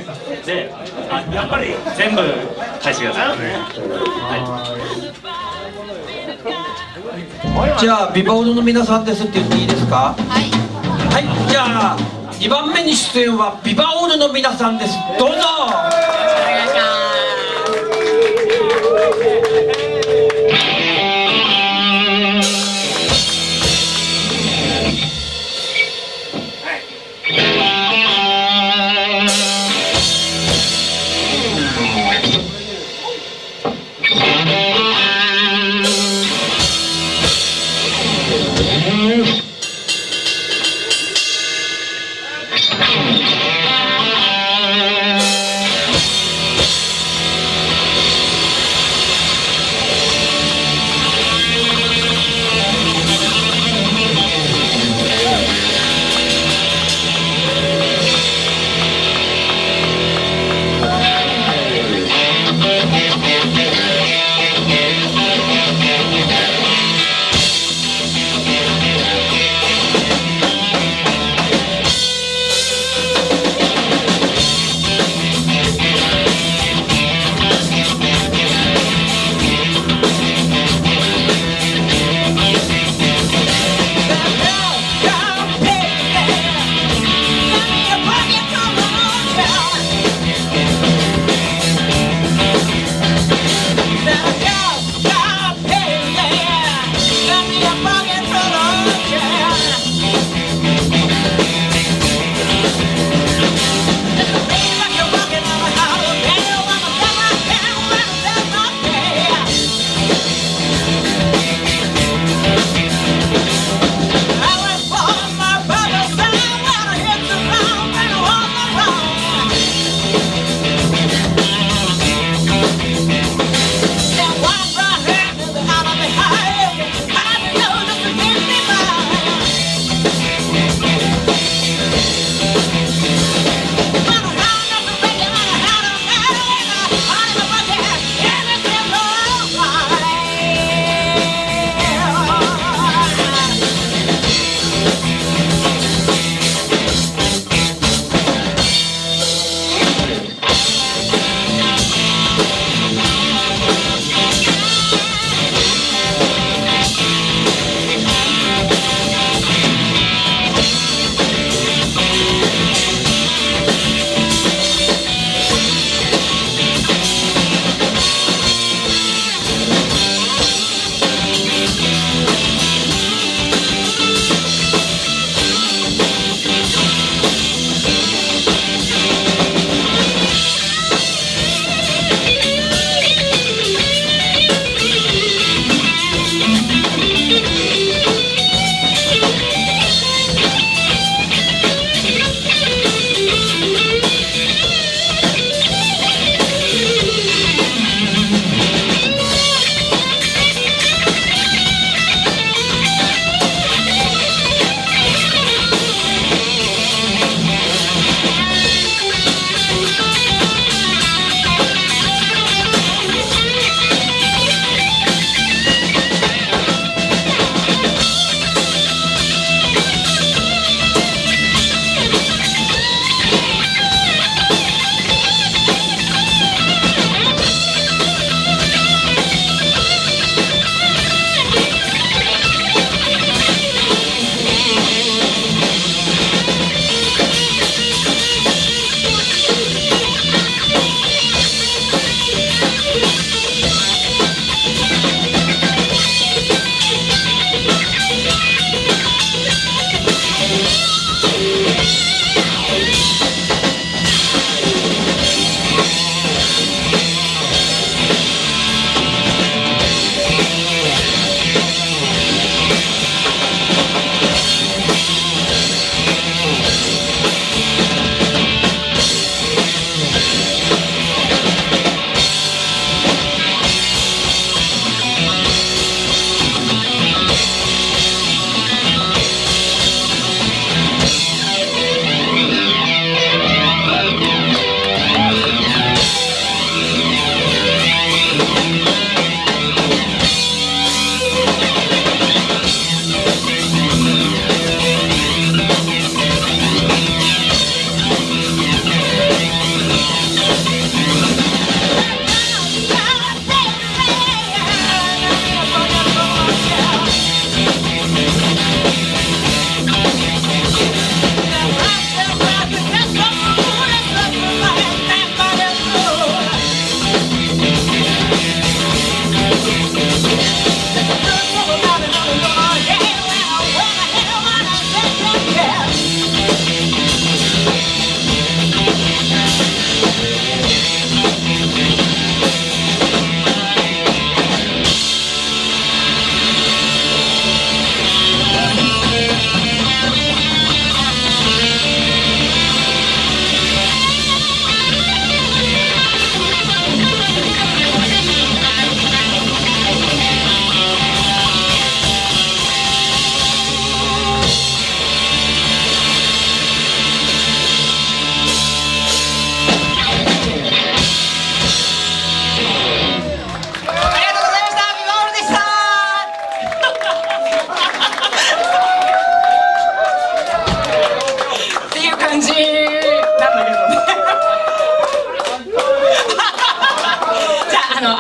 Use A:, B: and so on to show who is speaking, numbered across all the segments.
A: で、やっぱり全部返してください。
B: じゃあビバオールの皆さんですって言っていいですか？はい、じゃあ2番目に出演はビバオールの皆さんです。どうぞ。お願いします。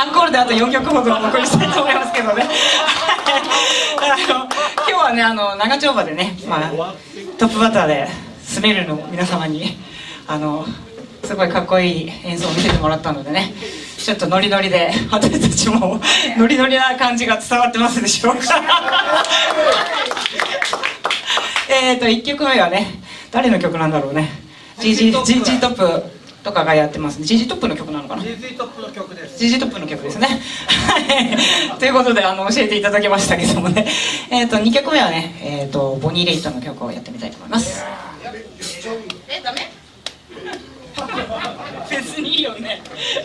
C: アンコールであと4曲ほどお送りしたいと思いますけどね今日はね長丁場でね、トップバッターでスメルの皆様にすごいかっこいい演奏を見せてもらったのでね、ちょっとノリノリで私たちもノリノリな感じが伝わってますでしょうか1曲目はね、誰の曲なんだろうね、 GG トップとかがやってますね。 GG トップの曲なのかな。
B: GG トップの曲です。
C: GG トップの曲ですねということで教えていただきましたけどもね、2曲目はね、ボニー・レイトの曲をやってみたいと思います。ダメ別にいいよね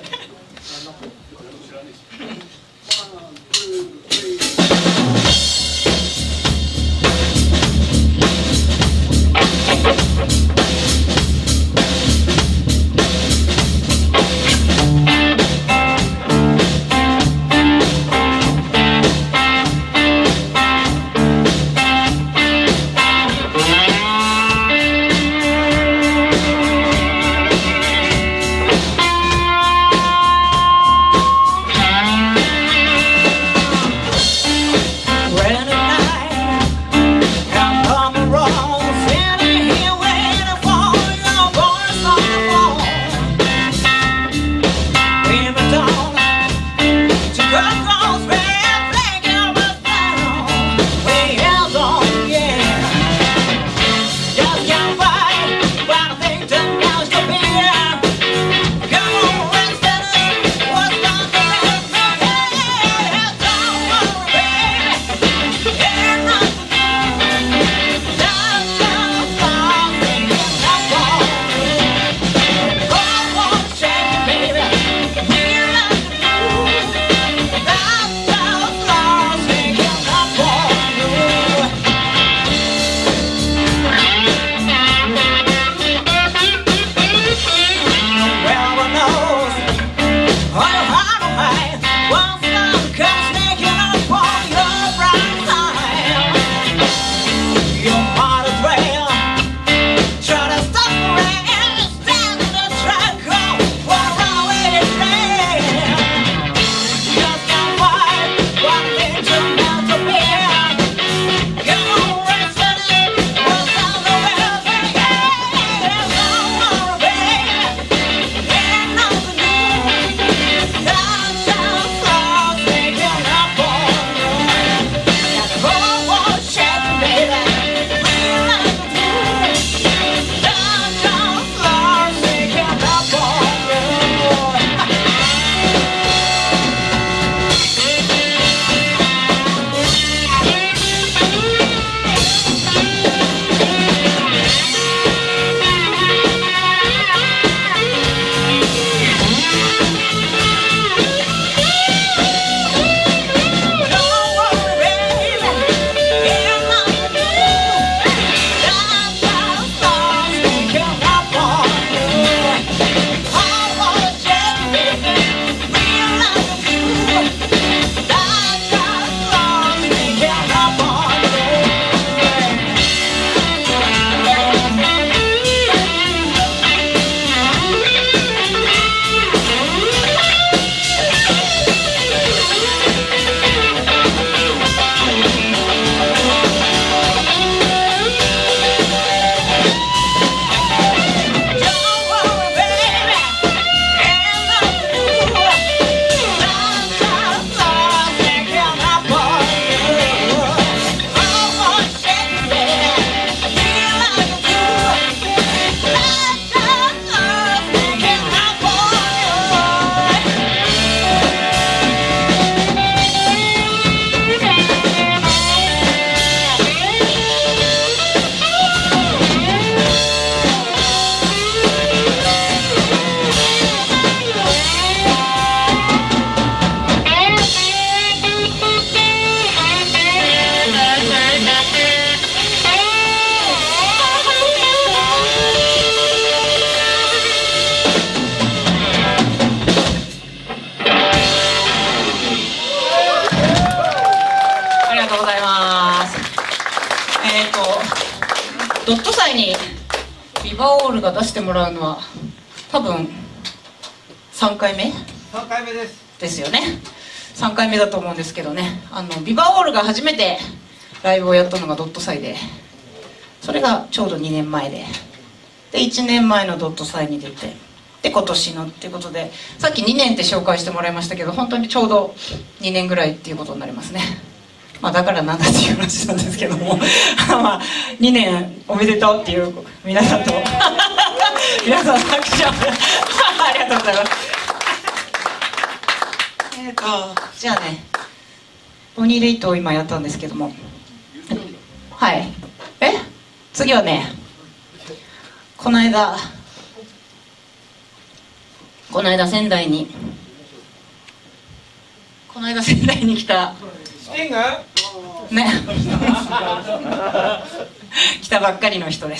C: ドット祭にビバオールが出してもらうのは多分3回目
B: 3回目です。
C: ですよね。3回目だと思うんですけどね、ビバオールが初めてライブをやったのがドット祭で、それがちょうど2年前で1年前のドット祭に出て、で今年のっていうことで、さっき2年って紹介してもらいましたけど、本当にちょうど2年ぐらいっていうことになりますね。まあだからなんだっていう話なんですけどもまあ2年おめでとうっていう皆さんと皆さん拍手をありがとうございます。じゃあね、ボニーレイトを今やったんですけども、はい、次はね、この間仙台に来たね来たばっかりの人です。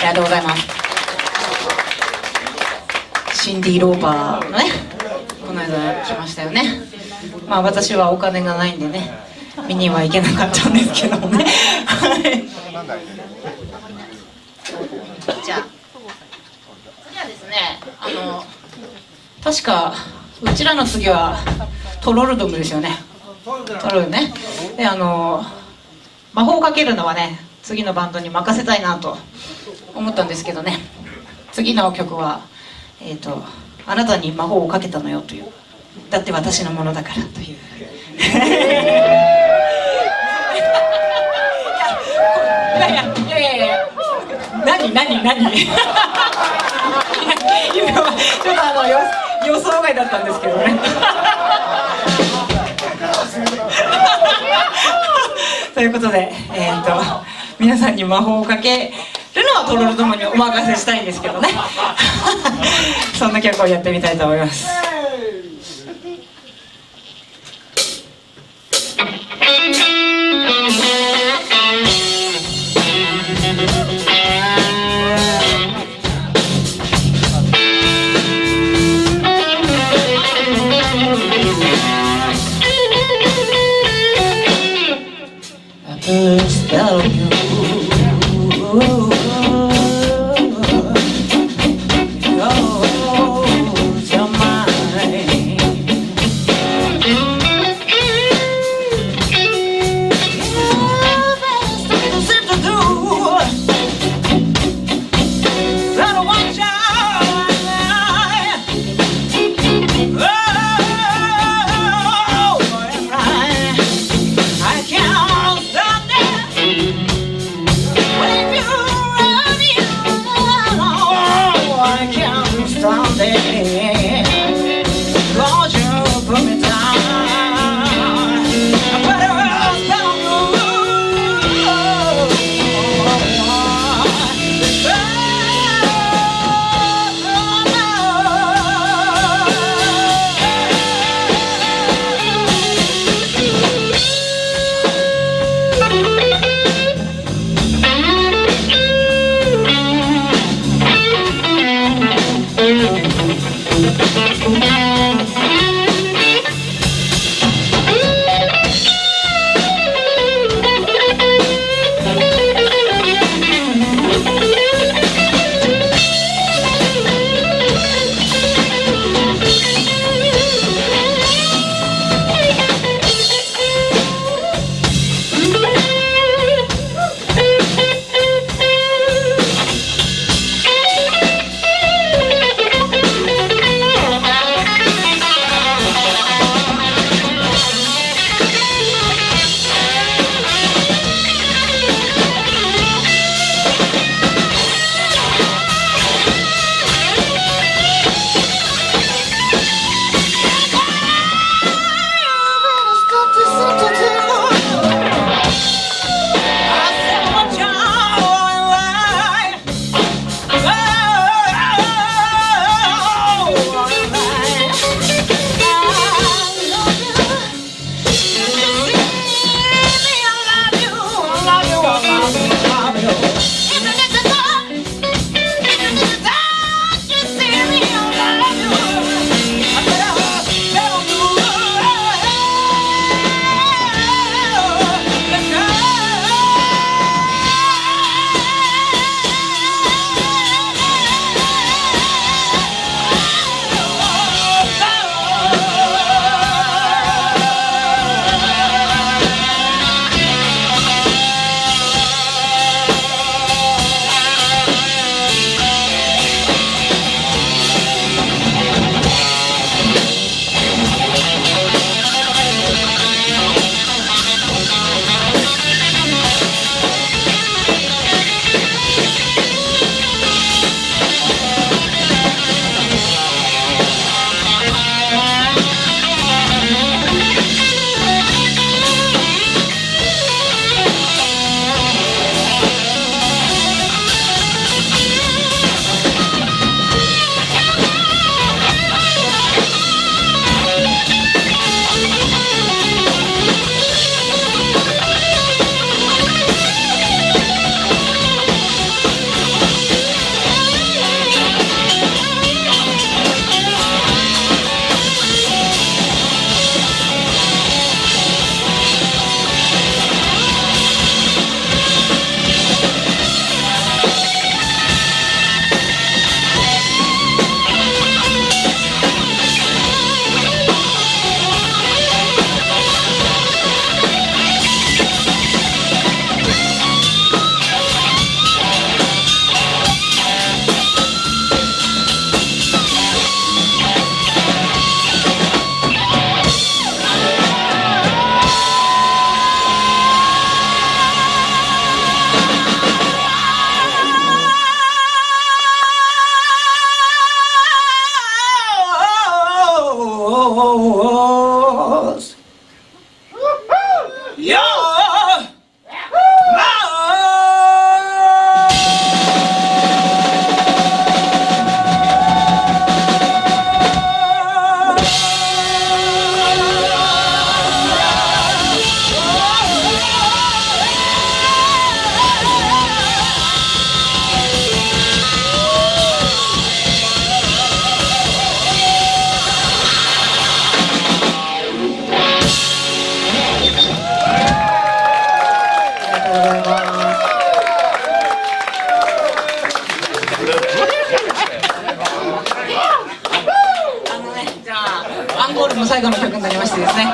C: がとうございます。シンディ・ローパーのね、この間来ましたよね。まあ私はお金がないんでね、見には行けなかったんですけどもね。じゃあ次はですね、確かうちらの次はトロルドムですよね。トロルね。で魔法をかけるのはね、次のバンドに任せたいなと思ったんですけどね、次の曲はあなたに魔法をかけたのよという、だって私のものだからという。いや何今はちょっと予想外だったんですけどね。ということで、皆さんに魔法をかけるのはトロルドムにお任せしたいんですけどね。そんな曲をやってみたいと思います。Spell you goes your mind. Best thing to do. Better watch out. I can't stop that. When you run in, I can't stop that. Cause you put me down. I better stop you. Oh, なりましてですね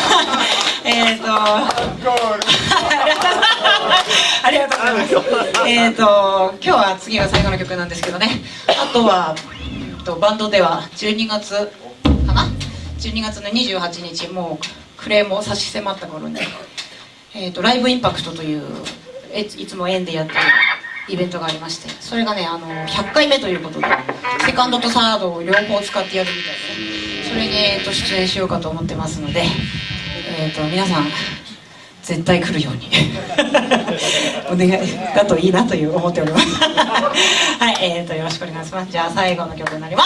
C: ありがとうございます。今日は次が最後の曲なんですけどね、あとはバンドでは12月かな、12月の28日、もう暮れも差し迫った頃に、ライブインパクトといういつも園でやってるイベントがありまして、それがね100回目ということで、セカンドとサードを両方使ってやるみたいで、それに出演しようかと思ってますので、皆さん絶対来るようにお願いだといいなと思っておりますはい、よろしくお願いします。じゃあ最後の曲になります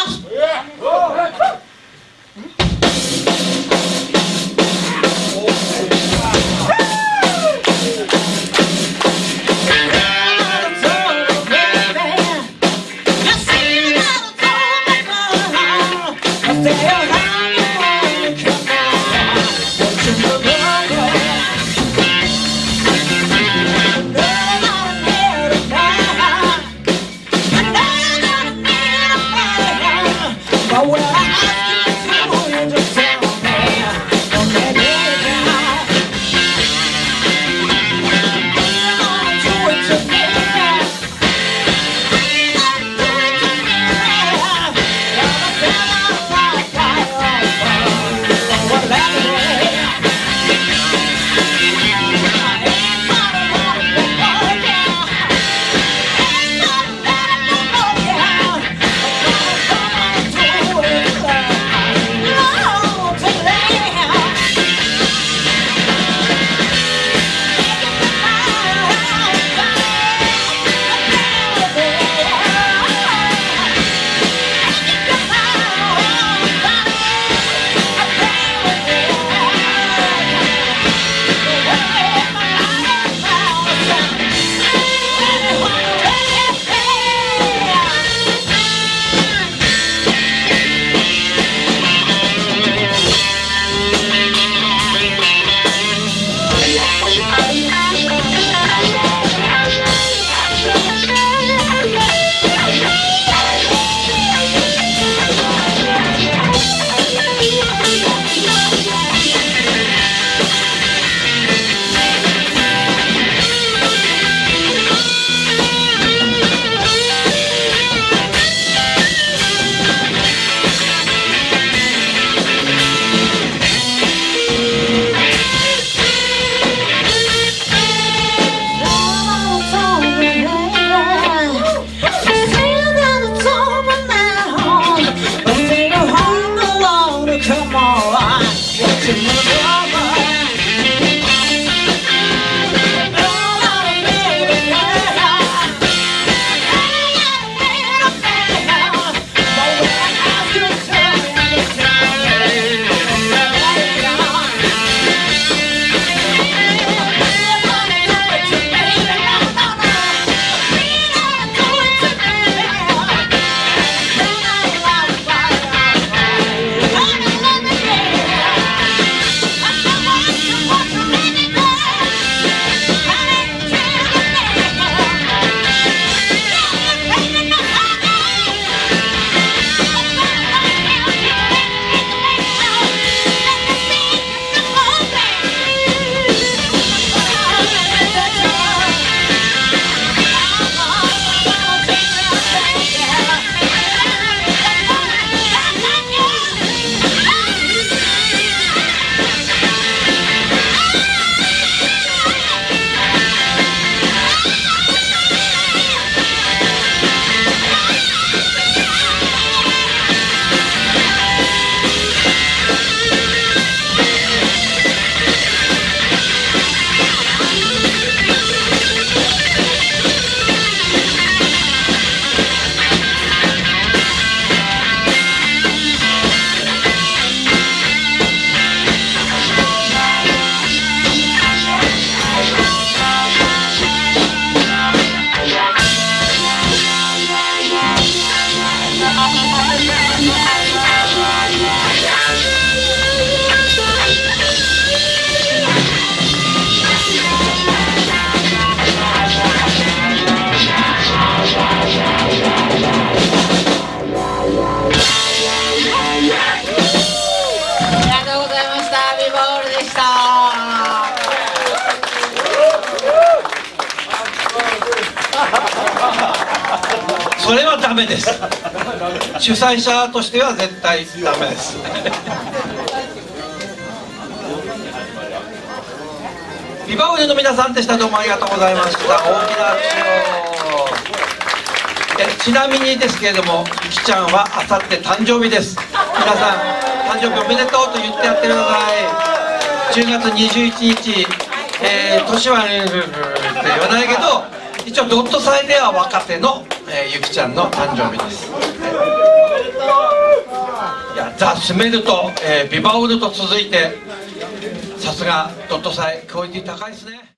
C: 。Well,
B: それはダメです。主催者としては絶対ダメです。ビバオールの皆さんでした。どうもありがとうございました。大きな拍手を。ちなみにですけれども、ゆきちゃんはあさって誕生日です。皆さん誕生日おめでとうと言ってやってください。10月21日、年はって言わないけど、一応ドット祭では若手の、ゆきちゃんの誕生日です。いや、ザ・スメルと、ビバオールと続いて、さすがドット祭クオリティ高いですね。